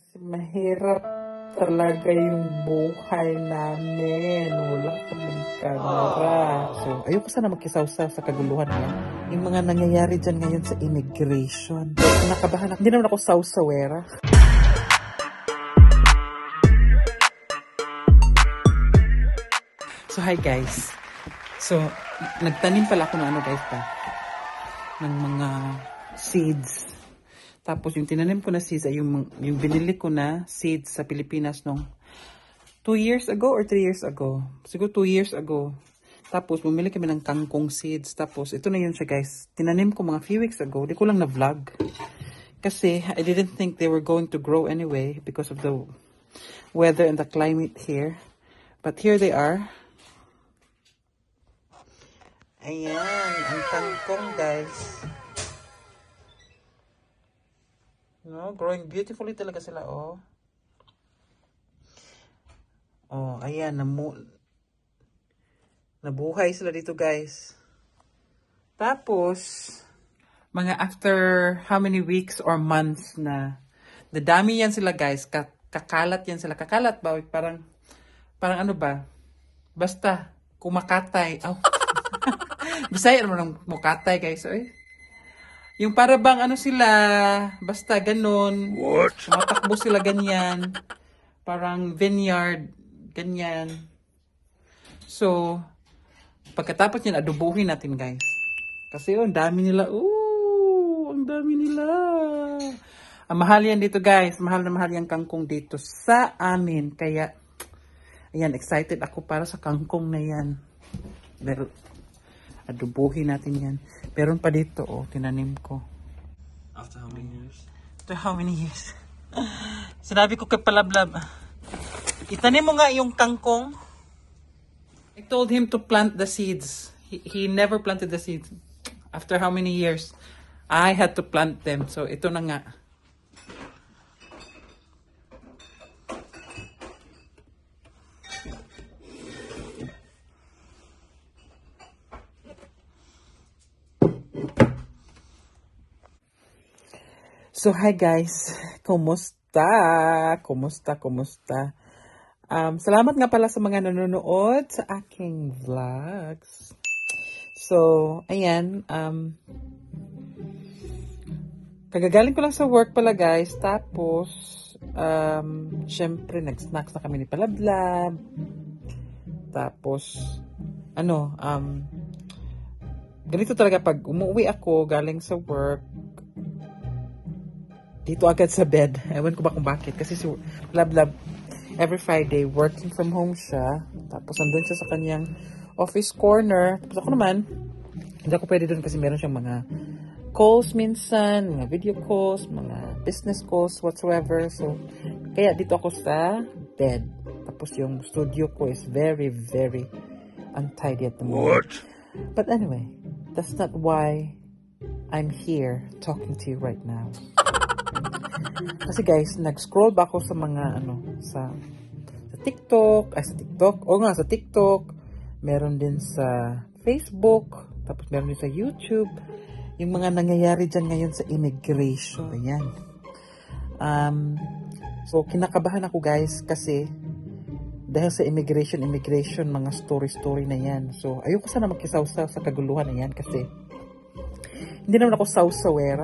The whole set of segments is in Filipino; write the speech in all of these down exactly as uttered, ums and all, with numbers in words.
Kasi mahirap talaga yung buhay namin. Wala kaming kamera. So, ayoko sana magkisawsaw sa kaguluhan ngayon. Yung mga nangyayari dyan ngayon sa immigration. So, nakabahan ako. Hindi naman ako sawsawera. So, hi guys. So, nagtanim pala ako ng ano guys pa. Ng mga seeds. Tapos yung tinanim ko na seeds ay yung, yung binili ko na seeds sa Pilipinas nung two years ago or three years ago. Siguro two years ago. Tapos bumili kami ng kangkong seeds. Tapos ito na yun siya guys. Tinanim ko mga few weeks ago. Di ko lang na-vlog. Kasi I didn't think they were going to grow anyway because of the weather and the climate here. But here they are. Ayan, ang kangkong guys. No, growing beautifully talaga sila, oh. Oh, ayan, namu nabuhay sila dito, guys. Tapos, mga after how many weeks or months na, dadami yan sila, guys. Kakalat yan sila. Kakalat ba? Parang, parang ano ba? Basta, kumakatay. Oh. Bisaya naman ng mukatay, guys, eh. Yung para bang ano sila, basta ganun. What? Matakbo sila ganyan. Parang vineyard, ganyan. So, pagkatapos yan, adubuhin natin guys. Kasi oh, ang dami nila. Oh, ang dami nila. Ang mahal yan dito guys. Mahal na mahal yung kangkong dito sa amin. Kaya, ayan, excited ako para sa kangkong na yan. Pero, adubuhin natin yan. Meron pa dito, oh, tinanim ko. After how many years? After how many years? Sinabi ko kay Palablab, itanim mo nga yung kangkong. I told him to plant the seeds. He, he never planted the seeds. After how many years? I had to plant them. So, ito na nga. So, hi guys. Kumusta? Kumusta? Kumusta? Um, salamat nga pala sa mga nanonood sa aking vlogs. So, ayan. Um, kagagaling ko lang sa work pala guys. Tapos, um, syempre, nag-snacks na kami ni Palablab. Tapos, ano, um, ganito talaga pag umuwi ako galing sa work, dito agad sa bed. Ewan ko ba kung bakit. Kasi si Palablab, every Friday, working from home siya. Tapos, andun siya sa kanyang office corner. Tapos ako naman, hindi ako pwede dun kasi meron siyang mga calls minsan, mga video calls, mga business calls, whatsoever. So, kaya dito ako sa bed. Tapos, yung studio ko is very, very untidy at the moment. What? But anyway, that's not why I'm here talking to you right now. Kasi guys, nag-scroll ba ako sa mga ano, sa sa TikTok, ay sa TikTok, o nga sa TikTok, meron din sa Facebook, tapos meron din sa YouTube, yung mga nangyayari dyan ngayon sa immigration. Ayan. Um, so, kinakabahan ako guys kasi dahil sa immigration, immigration, mga story-story na yan. So, ayoko sana magkisawsaw sa kaguluhan na yan kasi hindi naman ako sawsawera.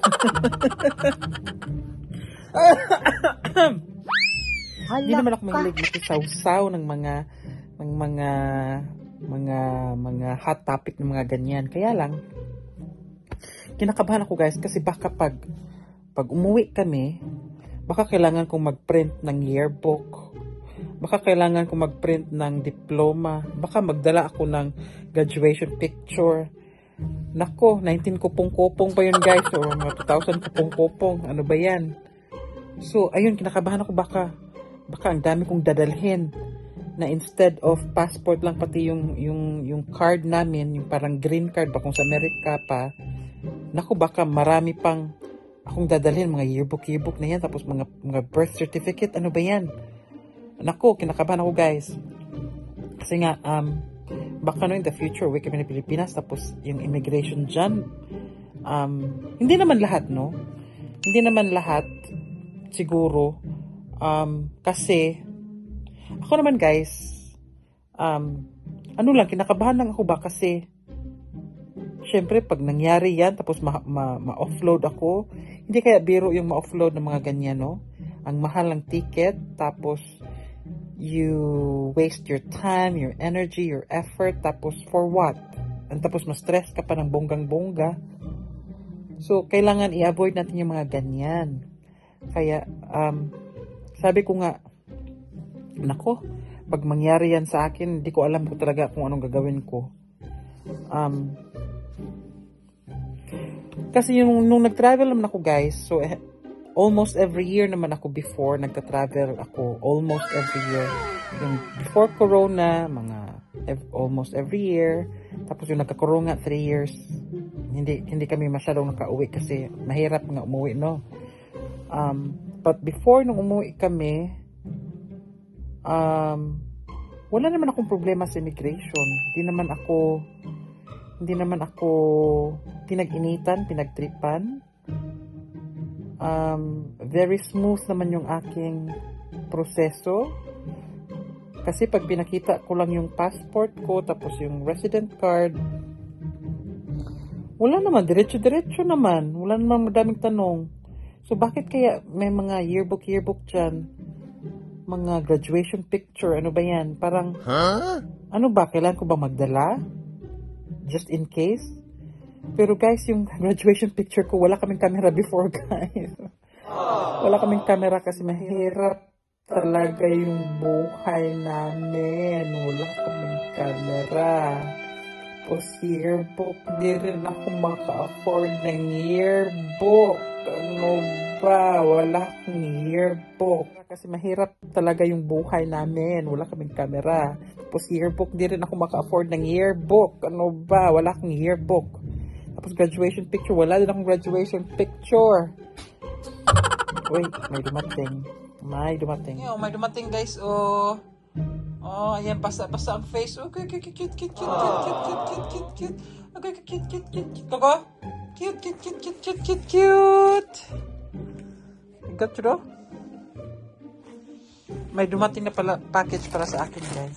Hindi naman ako mahilig makisawsaw ng mga ng mga mga mga hot topic ng mga ganyan. Kaya lang kinakabahan ako guys kasi baka pag pag umuwi kami, baka kailangan kong mag-print ng yearbook. Baka kailangan kong mag-print ng diploma. Baka magdala ako ng graduation picture. Nako, nineteen kupong-kupong pa yun guys. O mga two thousand kupong-kupong. Ano ba yan? So, ayun, kinakabahan ako baka baka ang dami kong dadalhin na instead of passport lang pati yung yung yung card namin, yung parang green card ba kung sa Amerika pa. Nako, baka marami pang akong dadalhin, mga yearbook yearbook na yan, tapos mga mga birth certificate, ano ba yan? Nako, kinakabahan ako guys. Kasi nga um baka no in the future uwi kami ng Pilipinas tapos yung immigration dyan um hindi naman lahat no hindi naman lahat siguro. Um, kasi, ako naman guys, um, ano lang, kinakabahan lang ako ba kasi, syempre, pag nangyari yan, tapos ma-offload ma ma ako, hindi kaya biro yung ma-offload ng mga ganyan, no? Ang mahal ng ticket, tapos, you waste your time, your energy, your effort, tapos for what? And tapos ma-stress ka pa ng bonggang-bongga. So, kailangan i-avoid natin yung mga ganyan. Kaya, um, sabi ko nga, nako, pag mangyari yan sa akin, hindi ko alam ko talaga kung anong gagawin ko. Um, kasi yung, nung nag-travel naman ako guys, so eh, almost every year naman ako before, nagka-travel ako almost every year. Yung before Corona, mga ev almost every year. Tapos yung nagka-Corona, three years, hindi hindi kami masyadong nakauwi kasi mahirap nga umuwi, no? Um, but before nung umuwi kami, um, wala naman akong problema sa immigration. Hindi naman ako, hindi naman ako pinag-initan, pinagtripan. Um, very smooth naman yung aking proseso. Kasi pag pinakita ko lang yung passport ko, tapos yung resident card, wala naman, diretso-diretso naman. Wala naman madaming tanong. So, bakit kaya may mga yearbook-yearbook dyan? Mga graduation picture, ano ba yan? Parang, huh? Ano ba? Kailangan ko ba magdala? Just in case? Pero guys, yung graduation picture ko, wala kaming camera before, guys. Wala kaming camera kasi mahirap talaga yung buhay namin. Wala kaming camera. Tapos yearbook, di rin ako maka-afford ng yearbook. Ano ba? Wala akong yearbook. Kasi mahirap talaga yung buhay namin. Wala kaming camera. Tapos yearbook, di rin ako maka-afford ng yearbook. Ano ba? Wala akong yearbook. Tapos graduation picture, wala din akong graduation picture. Wait, may dumating. May dumating. Yo, may dumating guys. Oh. Oh, ayan, basa-basa ang face. Okay, okay, cute, cute, cute, cute, cute, cute, cute, cute, cute. Okay, cute, cute, cute, cute. Koko? Cute, cute, cute, cute, cute, cute, cute. Got to do? May dumating na pala package para sa akin, guys.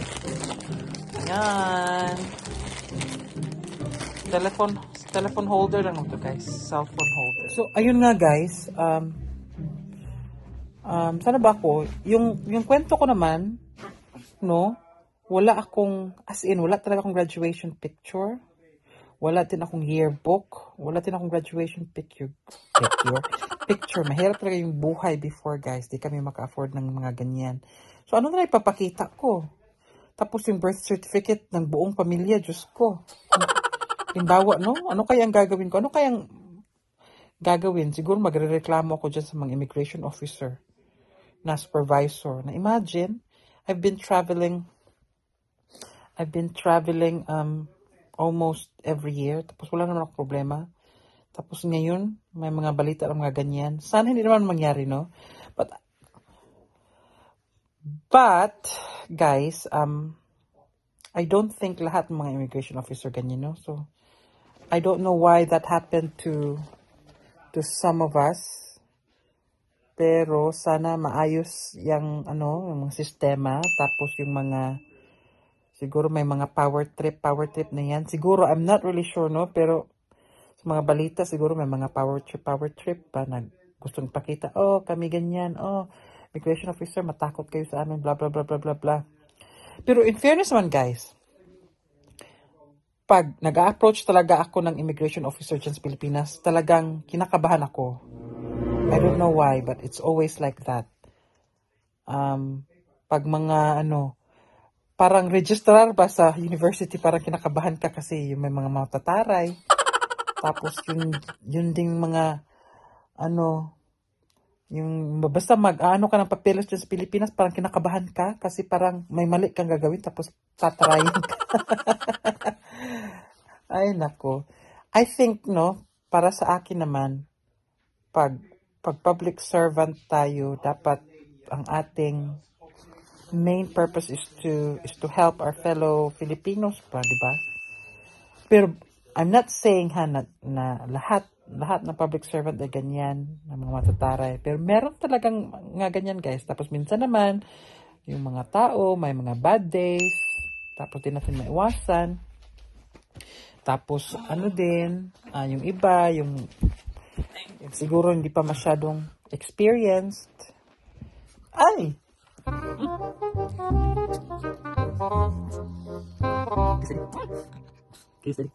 Ayan. Telephone, telephone holder lang ito, guys. Cell phone holder. So, ayun nga, guys. Um, um, sana ba ako? Yung, yung kwento ko naman, no, wala akong, as in, wala talaga akong graduation picture. Wala din akong yearbook. Wala din akong graduation picture. Picture. Picture. Mahirap talaga yung buhay before, guys. Di kami maka-afford ng mga ganyan. So, ano na ipapakita ko? Tapos yung birth certificate ng buong pamilya, Diyos ko. Timbawa, no? Ano kaya ang gagawin ko? Ano kaya ang gagawin? Siguro magre-reklamo ako dyan sa mga immigration officer na supervisor. Na imagine, I've been traveling, I've been traveling, um, almost every year. Tapos wala naman akong problema. Tapos ngayon, may mga balita ng mga ganyan. Sana hindi naman mangyari, no? But, but, guys, um, I don't think lahat ng mga immigration officer ganyan, no? So, I don't know why that happened to, to some of us. Pero, sana maayos yung, ano, yung mga sistema. Tapos yung mga, siguro may mga power trip, power trip na yan. Siguro, I'm not really sure, no? Pero, sa mga balita, siguro may mga power trip, power trip pa na gustong pakita. Oh, kami ganyan. Oh, immigration officer, matakot kayo sa amin, blah, blah, blah, blah, blah, blah. Pero, in fairness man, guys, pag nag-approach talaga ako ng immigration officer dyan sa Pilipinas, talagang kinakabahan ako. I don't know why, but it's always like that. Um, pag mga, ano, parang registrar ba sa university, parang kinakabahan ka kasi may mga matataray. Tapos yun, yun ding mga, ano, yung basta mag-ano ka ng papeles dyan sa Pilipinas, parang kinakabahan ka kasi parang may mali kang gagawin tapos tatarayin ka. Ay, nako. I think, no, para sa akin naman, pag, pag public servant tayo, dapat ang ating main purpose is to is to help our fellow Filipinos pa, di ba? Pero I'm not saying ha na, na lahat lahat ng public servant ay ganyan, ng mga matataray. Pero meron talagang nga ganyan, guys. Tapos minsan naman, yung mga tao, may mga bad days. Tapos di natin maiwasan. Tapos, ano din, ah, yung iba, yung siguro hindi pa masyadong experienced. Ay! Kisig.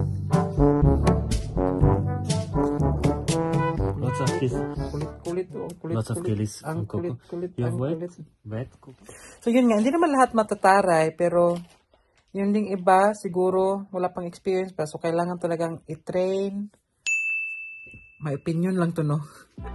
Lots of kiss. Kulit-kulit to. Kulit, Lots of kulit, kills ang from Coco. kulit-kulit. You have Ang wet? kulit. Wet Coco? So yun nga, hindi naman lahat matataray, pero yung ding iba, siguro wala pang experience pa. So kailangan talagang i-train. May opinion lang to, no?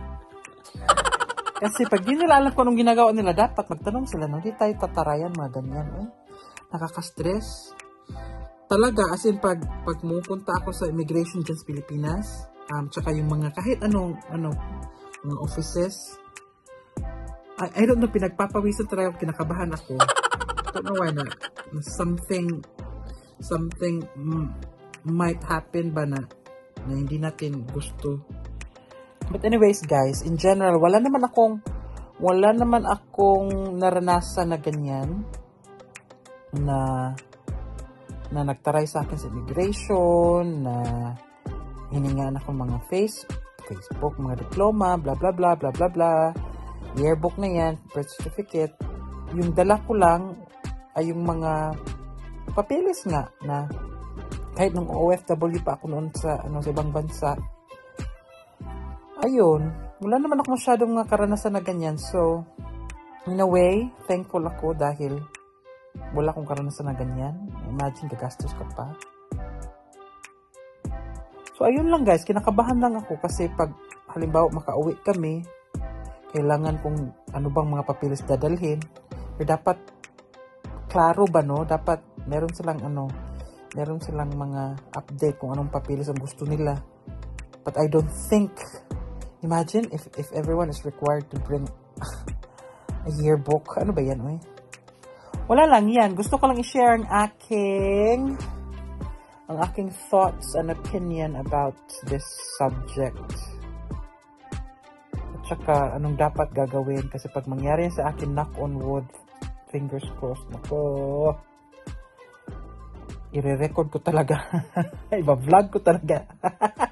Kasi pag di nila alam kung anong ginagawa nila, dapat magtanong sila, no? Di tayo tatarayan, mga ganyan, eh. Nakaka-stress. Talaga, as in, pag, pag mupunta ako sa immigration dyan sa Pilipinas, um, tsaka yung mga kahit anong, ano, mga offices, I, I don't know, pinagpapawisan talaga, kinakabahan ako. I don't know why na, na something, something mm, might happen ba na, na hindi natin gusto. But anyways, guys, in general, wala naman akong, wala naman akong naranasan na ganyan, na, na nagtaray sa akin sa immigration, na hiningaan ako mga face, Facebook, mga diploma, blah, blah, blah, blah, blah, blah, yearbook na yan, birth certificate. Yung dala ko lang ay yung mga papeles nga na kahit nung O F W pa ako noon sa, ano, sa ibang bansa, ayun, wala naman ako masyadong mga karanasan na ganyan. So, in a way, thankful ako dahil wala akong karanasan na ganyan. Imagine, gagastos ka pa. So, ayun lang guys, kinakabahan lang ako kasi pag halimbawa makauwi kami, kailangan kung ano bang mga papilis dadalhin. Pero dapat, klaro ba no? Dapat meron silang ano, meron silang mga update kung anong papilis ang gusto nila. But I don't think, imagine if if everyone is required to bring a yearbook. Ano ba yan, oy? Wala lang yan. Gusto ko lang i-share ang aking ang aking thoughts and opinion about this subject. At saka, anong dapat gagawin? Kasi pag mangyari sa akin, knock on wood, fingers crossed, nako, i-re-record ko talaga. Iba-vlog ko talaga.